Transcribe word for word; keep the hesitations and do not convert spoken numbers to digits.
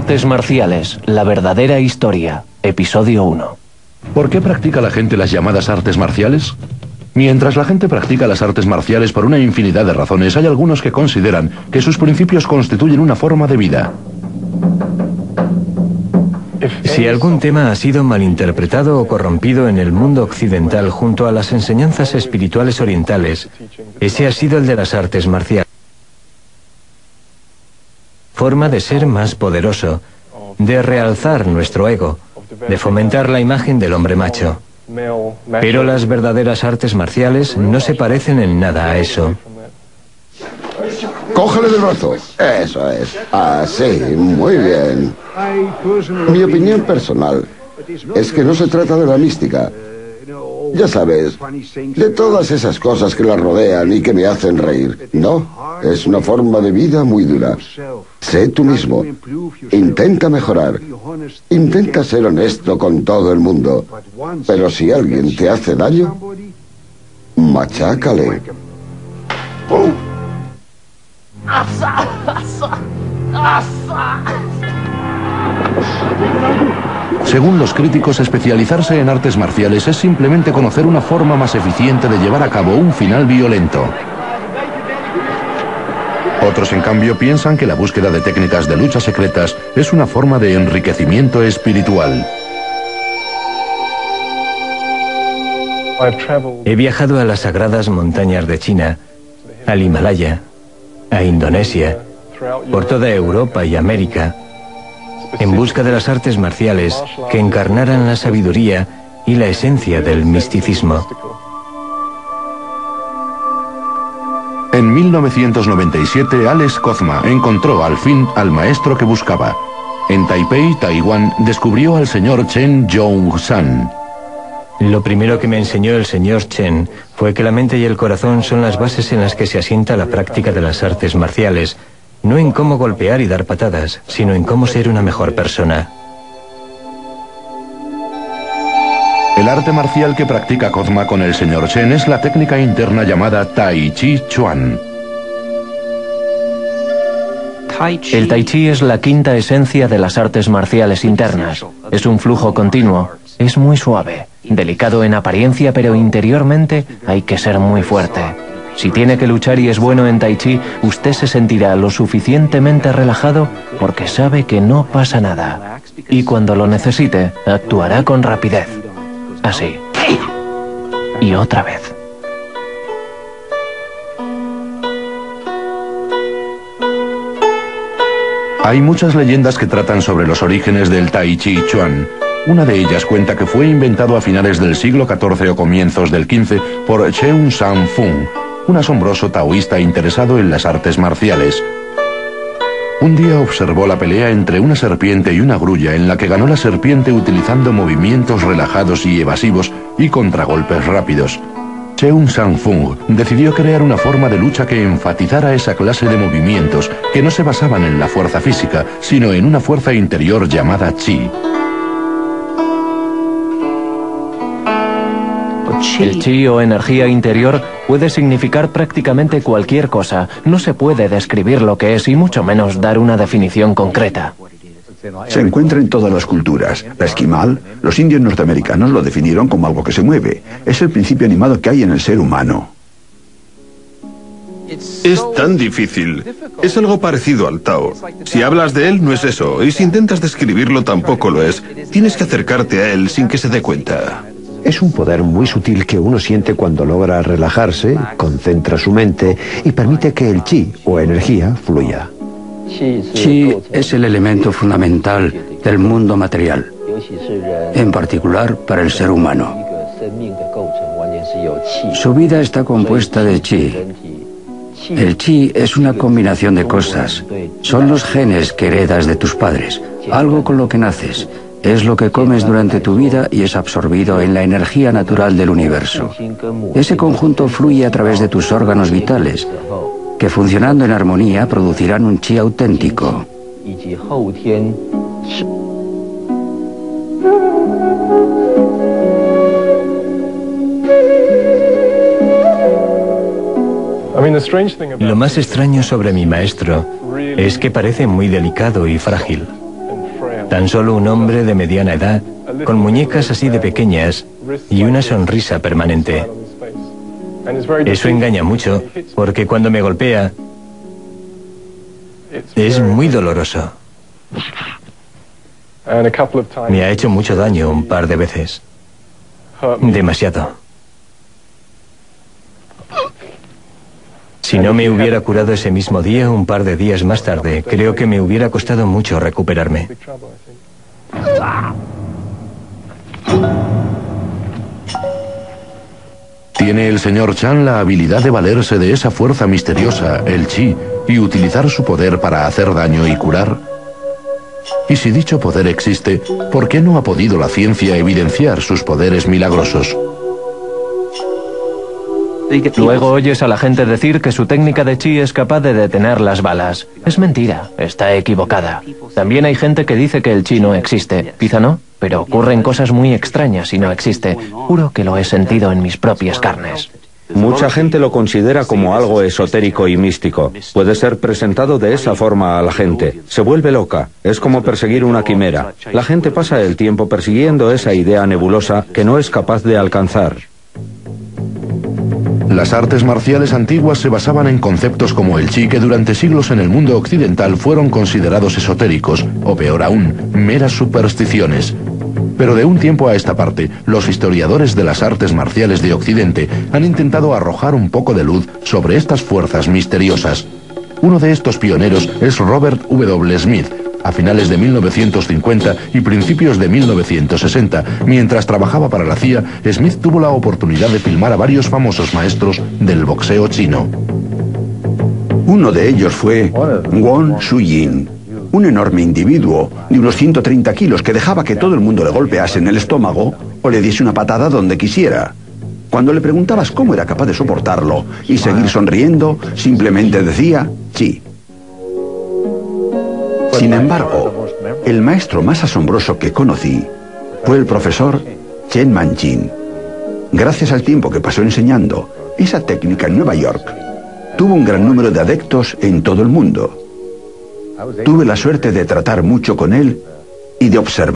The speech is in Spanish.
Artes marciales, la verdadera historia, episodio uno. ¿Por qué practica la gente las llamadas artes marciales? Mientras la gente practica las artes marciales por una infinidad de razones, hay algunos que consideran que sus principios constituyen una forma de vida. Si algún tema ha sido malinterpretado o corrompido en el mundo occidental junto a las enseñanzas espirituales orientales, ese ha sido el de las artes marciales. Forma de ser más poderoso, de realzar nuestro ego, de fomentar la imagen del hombre macho. Pero las verdaderas artes marciales no se parecen en nada a eso. Cógele del brazo. Eso es. Así, muy bien. Mi opinión personal es que no se trata de la mística. Ya sabes, de todas esas cosas que la rodean y que me hacen reír. No, es una forma de vida muy dura. Sé tú mismo. Intenta mejorar. Intenta ser honesto con todo el mundo. Pero si alguien te hace daño, machácale. Según los críticos, especializarse en artes marciales es simplemente conocer una forma más eficiente de llevar a cabo un final violento. Otros, en cambio, piensan que la búsqueda de técnicas de lucha secretas es una forma de enriquecimiento espiritual. He viajado a las sagradas montañas de China, al Himalaya, a Indonesia, por toda Europa y América, en busca de las artes marciales que encarnaran la sabiduría y la esencia del misticismo. En mil novecientos noventa y siete, Alex Kozma encontró al fin al maestro que buscaba. En Taipei, Taiwán, descubrió al señor Chen Yong-san. Lo primero que me enseñó el señor Chen fue que la mente y el corazón son las bases en las que se asienta la práctica de las artes marciales, no en cómo golpear y dar patadas, sino en cómo ser una mejor persona. El arte marcial que practica Kozma con el señor Chen es la técnica interna llamada Tai Chi Chuan. El Tai Chi es la quinta esencia de las artes marciales internas. Es un flujo continuo, es muy suave, delicado en apariencia, pero interiormente hay que ser muy fuerte. Si tiene que luchar y es bueno en Tai Chi, usted se sentirá lo suficientemente relajado porque sabe que no pasa nada. Y cuando lo necesite, actuará con rapidez. Así. Y otra vez. Hay muchas leyendas que tratan sobre los orígenes del Tai Chi Chuan. Una de ellas cuenta que fue inventado a finales del siglo catorce o comienzos del quince por Cheung San Fung, un asombroso taoísta interesado en las artes marciales. Un día observó la pelea entre una serpiente y una grulla en la que ganó la serpiente utilizando movimientos relajados y evasivos y contragolpes rápidos. Cheung San Fung decidió crear una forma de lucha que enfatizara esa clase de movimientos que no se basaban en la fuerza física, sino en una fuerza interior llamada Chi. El chi o energía interior puede significar prácticamente cualquier cosa. No se puede describir lo que es y mucho menos dar una definición concreta. Se encuentra en todas las culturas. La esquimal, los indios norteamericanos lo definieron como algo que se mueve. Es el principio animado que hay en el ser humano. Es tan difícil. Es algo parecido al Tao. Si hablas de él, no es eso. Y si intentas describirlo, tampoco lo es. Tienes que acercarte a él sin que se dé cuenta. Es un poder muy sutil que uno siente cuando logra relajarse, concentra su mente y permite que el chi o energía fluya. Chi es el elemento fundamental del mundo material, en particular para el ser humano. Su vida está compuesta de chi. El chi es una combinación de cosas. Son los genes que heredas de tus padres, algo con lo que naces. Es lo que comes durante tu vida y es absorbido en la energía natural del universo. Ese conjunto fluye a través de tus órganos vitales, que funcionando en armonía producirán un chi auténtico. Lo más extraño sobre mi maestro es que parece muy delicado y frágil. Tan solo un hombre de mediana edad, con muñecas así de pequeñas y una sonrisa permanente. Eso engaña mucho, porque cuando me golpea, es muy doloroso. Me ha hecho mucho daño un par de veces. Demasiado. Si no me hubiera curado ese mismo día, un par de días más tarde, creo que me hubiera costado mucho recuperarme. Tiene el señor Chan la habilidad de valerse de esa fuerza misteriosa, el chi, y utilizar su poder para hacer daño y curar. Y si dicho poder existe, ¿por qué no ha podido la ciencia evidenciar sus poderes milagrosos? Luego oyes a la gente decir que su técnica de chi es capaz de detener las balas. Es mentira, está equivocada. También hay gente que dice que el chi no existe. Quizá no, pero ocurren cosas muy extrañas y no existe. Juro que lo he sentido en mis propias carnes. Mucha gente lo considera como algo esotérico y místico. Puede ser presentado de esa forma a la gente. Se vuelve loca. Es como perseguir una quimera. La gente pasa el tiempo persiguiendo esa idea nebulosa que no es capaz de alcanzar. Las artes marciales antiguas se basaban en conceptos como el chi, que durante siglos en el mundo occidental fueron considerados esotéricos, o peor aún, meras supersticiones. Pero de un tiempo a esta parte, los historiadores de las artes marciales de Occidente han intentado arrojar un poco de luz sobre estas fuerzas misteriosas. Uno de estos pioneros es Robert W. Smith, a finales de mil novecientos cincuenta y principios de mil novecientos sesenta, mientras trabajaba para la C I A, Smith tuvo la oportunidad de filmar a varios famosos maestros del boxeo chino. Uno de ellos fue Wong Shu-yin, un enorme individuo de unos ciento treinta kilos que dejaba que todo el mundo le golpease en el estómago o le diese una patada donde quisiera. Cuando le preguntabas cómo era capaz de soportarlo y seguir sonriendo, simplemente decía chi. Sin embargo, el maestro más asombroso que conocí fue el profesor Chen Manjin. Gracias al tiempo que pasó enseñando esa técnica en Nueva York, tuvo un gran número de adeptos en todo el mundo. Tuve la suerte de tratar mucho con él y de observar